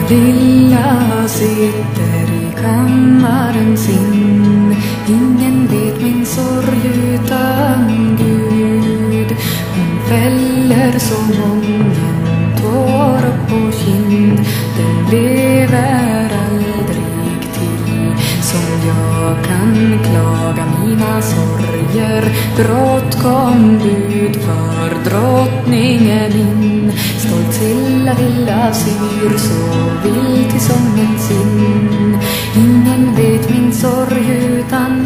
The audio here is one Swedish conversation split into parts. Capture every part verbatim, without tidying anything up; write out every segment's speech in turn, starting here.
Lilla sitter i kammaren sin. Ingen vet min sorg utan Gud. Hon fäller så många tår upp på kind. Den lever aldrig till. Som jag kan klaga mina sorger. Brått kom bud för drottningen in. Stolt Hilla Lilla syr så vill till sången sin. Ingen vet min sorg utan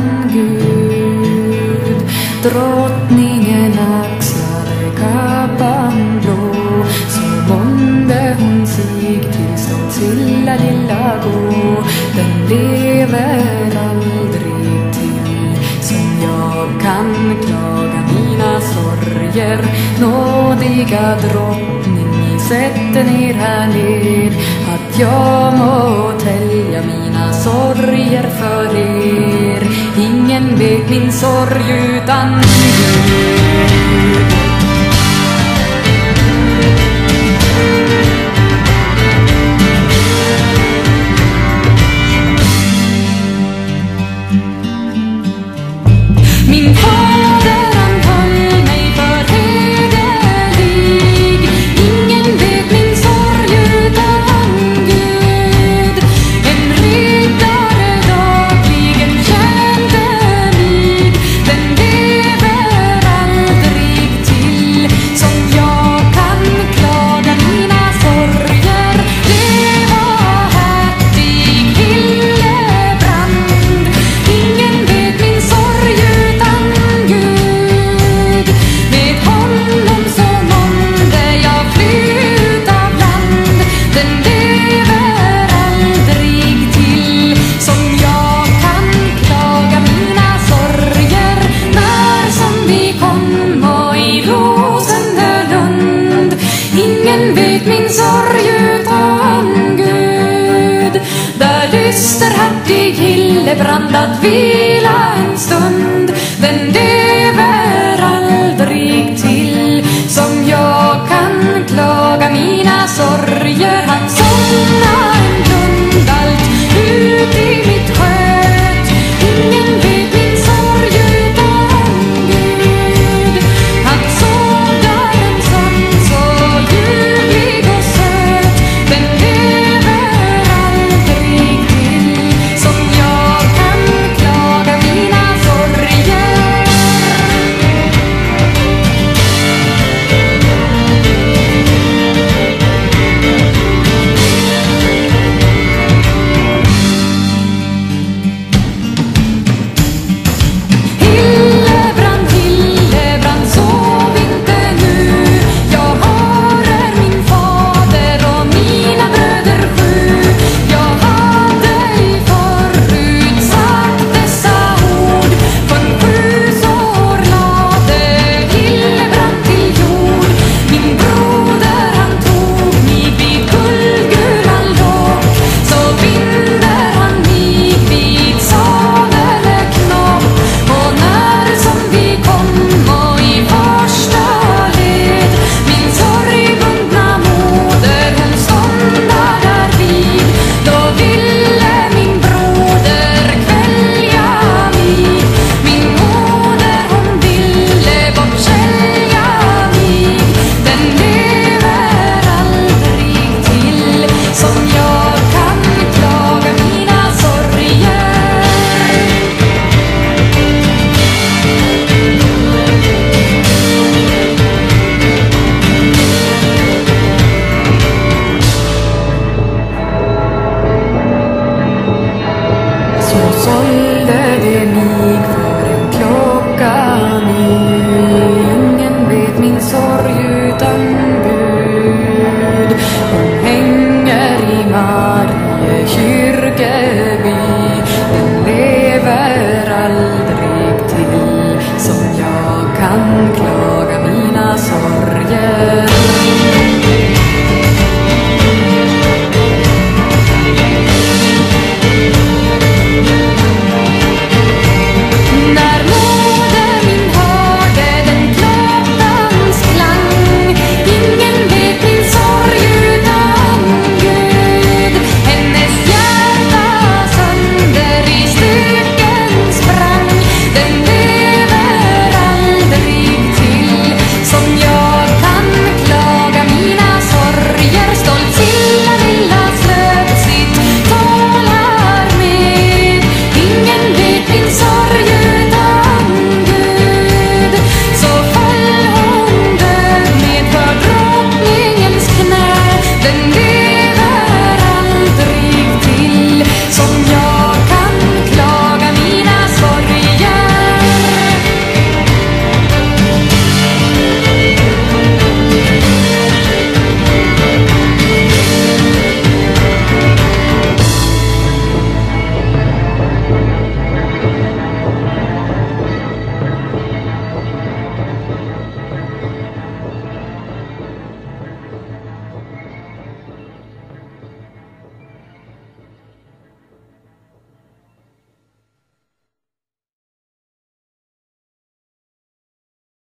Gud. Drottningen axlade kappan blå. Så månde hon sig till stolt Hilla Lilla gå. Den lever aldrig till. Som jag kan klaga mina sorger. Nådiga drottning, sätt ner här ned. Att jag må tälja mina sorger för er. Ingen vet min sorg utan Gud. Min fader han höll mig för hederlig. Ingen vet min sorg utan Gud. En riddare dagligen tjänte mig. Den lever aldrig till. Som jag kan klaga mina sorger. Det var hertig Hillebrand. Ingen vet min sorg utan Gud. Med honom så månde jag flyta bland. Den lever aldrig till. Som jag kan klaga mina sorger. När som vi kom och i Rosenlund. Ingen vet min sorg utan Gud. Där lyster hertig Hillebrand att vila en stund. Den lever aldrig till. Som jag kan klaga mina sorger.